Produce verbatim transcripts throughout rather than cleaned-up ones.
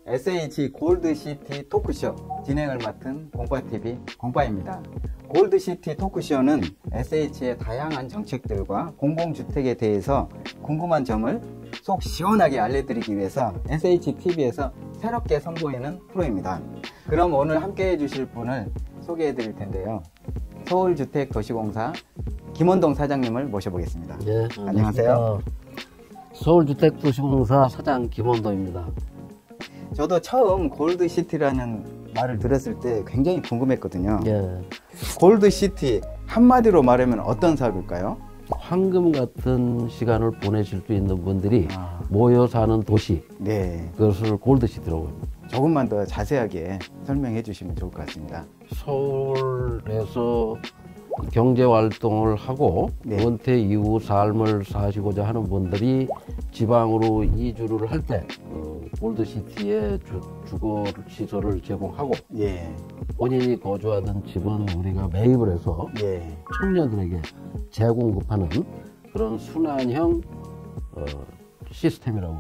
에스에이치 골드시티 토크쇼 진행을 맡은 공파티비 공파입니다. 골드시티 토크쇼는 에스에이치의 다양한 정책들과 공공주택에 대해서 궁금한 점을 속 시원하게 알려드리기 위해서 에스에이치티비에서 새롭게 선보이는 프로입니다. 그럼 오늘 함께 해주실 분을 소개해 드릴 텐데요. 서울주택도시공사 김원동 사장님을 모셔보겠습니다. 네, 안녕하세요. 서울주택도시공사 사장 김원동입니다. 저도 처음 골드시티라는 말을 들었을 때 굉장히 궁금했거든요. 예. 골드시티 한마디로 말하면 어떤 사업일까요? 황금 같은 시간을 보내실 수 있는 분들이 아. 모여 사는 도시, 네, 그것을 골드시티라고 합니다. 조금만 더 자세하게 설명해 주시면 좋을 것 같습니다. 서울에서 경제활동을 하고 네. 은퇴 이후 삶을 사시고자 하는 분들이 지방으로 이주를 할 때 어, 골드시티에 주, 주거시설을 제공하고, 예, 본인이 거주하던 집은 우리가 매입을 해서 예, 청년들에게 재공급하는 그런 순환형 어, 시스템이라고.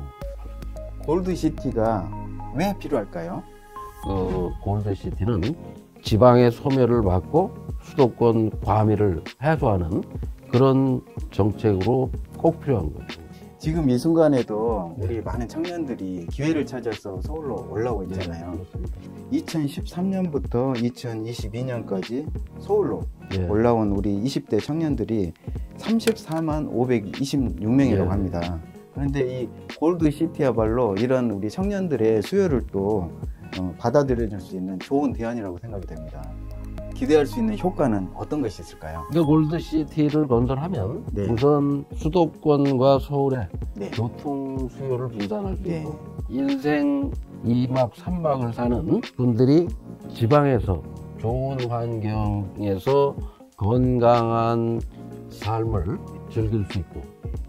골드시티가 왜 필요할까요? 그 골드시티는 지방의 소멸을 막고 수도권 과밀을 해소하는 그런 정책으로 꼭 필요한 거죠. 지금 이 순간에도 우리 많은 청년들이 기회를 찾아서 서울로 올라오고 있잖아요. 네, 그렇습니다. 이천십삼 년부터 이천이십이 년까지 서울로 예. 올라온 우리 이십 대 청년들이 삼십사만 오백이십육 명이라고 예. 합니다. 그런데 이 골드시티야말로 이런 우리 청년들의 수요를 또 어, 받아들여줄 수 있는 좋은 대안이라고 생각이 됩니다. 기대할 수 있는 효과는 어떤 것이 있을까요? 그 골드시티를 건설하면 네. 우선 수도권과 서울의 네. 교통 수요를 분산할 수 네. 있고, 인생 이 막 삼 박을 사는 분들이 지방에서 좋은 환경에서 건강한 삶을 즐길 수 있고,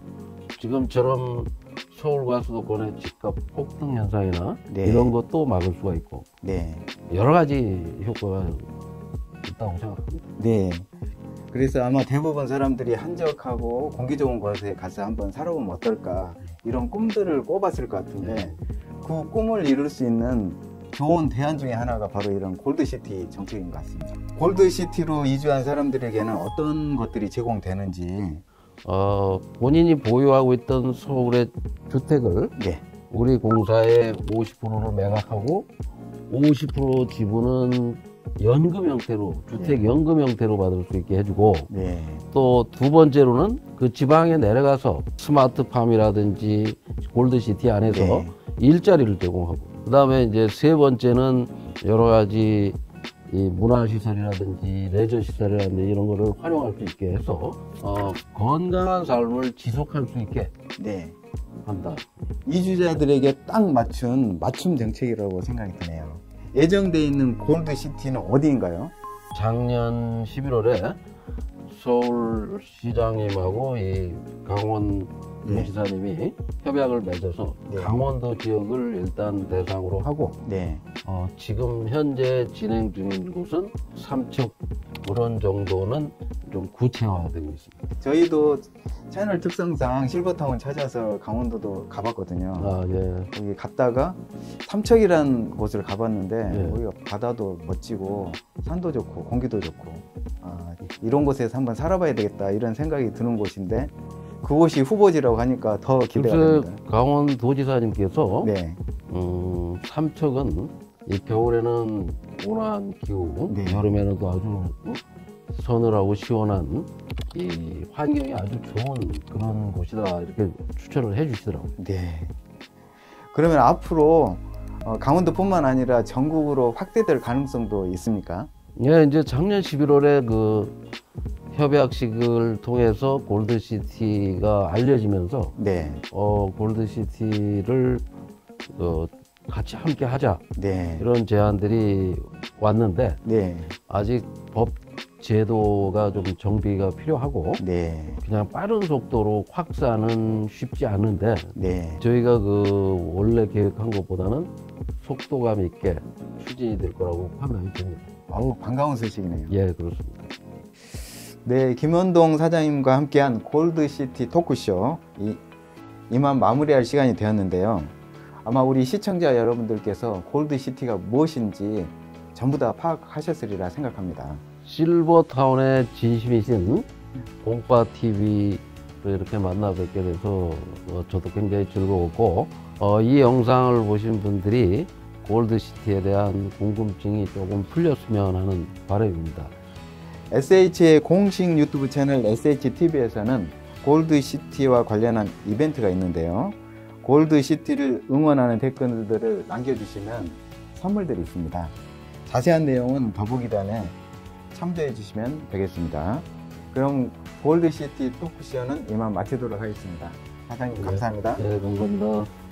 지금처럼 서울과 수도권의 집값 폭등 현상이나 네. 이런 것도 막을 수가 있고, 네. 여러 가지 효과가 있다고 생각합니다. 네. 그래서 아마 대부분 사람들이 한적하고 공기 좋은 곳에 가서 한번 살아보면 어떨까, 이런 꿈들을 꿔봤을 것 같은데, 그 꿈을 이룰 수 있는 좋은 대안 중에 하나가 바로 이런 골드시티 정책인 것 같습니다. 골드시티로 이주한 사람들에게는 어떤 것들이 제공되는지. 어, 본인이 보유하고 있던 서울의 주택을 네. 우리 공사에 오십 퍼센트로 매각하고 오십 퍼센트 지분은 연금 형태로, 주택 연금 형태로 받을 수 있게 해주고, 네. 또 두 번째로는 그 지방에 내려가서 스마트팜이라든지 골드시티 안에서 네. 일자리를 제공하고, 그 다음에 이제 세 번째는 여러 가지 이 문화시설이라든지 레저시설이라든지 이런 거를 활용할 수 있게 해서 어, 건강한 삶을 지속할 수 있게 네. 한다. 이주자들에게 딱 맞춘 맞춤 정책이라고 생각이 드네요. 예정돼 있는 골드시티는 어디인가요? 작년 십일월에 서울시장님하고 이 강원 네. 도지사님이 협약을 맺어서 네. 강원도 지역을 일단 대상으로 하고, 네. 어, 지금 현재 진행 중인 곳은 삼척 그런 정도는 좀 구체화되고 있습니다. 저희도 채널 특성상 실버타운 찾아서 강원도도 가봤거든요. 아, 예. 거기 갔다가 삼척이라는 곳을 가봤는데 예. 거기가 바다도 멋지고 산도 좋고 공기도 좋고, 아, 이런 곳에서 한번 살아봐야 되겠다 이런 생각이 드는 곳인데, 그곳이 후보지라고 하니까 더 기대가 글쎄, 됩니다. 강원도지사님께서 네. 음, 삼척은 이 겨울에는 온화한 기후, 네. 여름에는 또 아주 서늘하고 시원한 이 환경이 아주 좋은 그런 곳이다, 이렇게 추천을 해 주시더라고요. 네. 그러면 앞으로 어, 강원도뿐만 아니라 전국으로 확대될 가능성도 있습니까? 예, 이제 작년 십일월에 그 협약식을 통해서 골드시티가 알려지면서 네. 어, 골드시티를 어, 같이 함께 하자, 네. 이런 제안들이 왔는데 네. 아직 법 제도가 좀 정비가 필요하고, 네. 그냥 빠른 속도로 확산은 쉽지 않은데, 네. 저희가 그 원래 계획한 것보다는 속도감 있게 추진이 될 거라고 판단이 됩니다. 어우, 반가운 소식이네요. 예, 그렇습니다. 네, 김원동 사장님과 함께한 골드시티 토크쇼 이, 이만 마무리할 시간이 되었는데요. 아마 우리 시청자 여러분들께서 골드시티가 무엇인지 전부 다 파악하셨으리라 생각합니다. 실버타운의 진심이신 공파티비를 이렇게 만나 뵙게 돼서 어, 저도 굉장히 즐거웠고, 어, 이 영상을 보신 분들이 골드시티에 대한 궁금증이 조금 풀렸으면 하는 바람입니다. 에스에이치의 공식 유튜브 채널 에스에이치티비에서는 골드시티와 관련한 이벤트가 있는데요. 골드시티를 응원하는 댓글들을 남겨주시면 선물들이 있습니다. 자세한 내용은 더보기란에 참조해 주시면 되겠습니다. 그럼 골드시티 토크쇼는 이만 마치도록 하겠습니다. 사장님 감사합니다. 네, 감사합니다.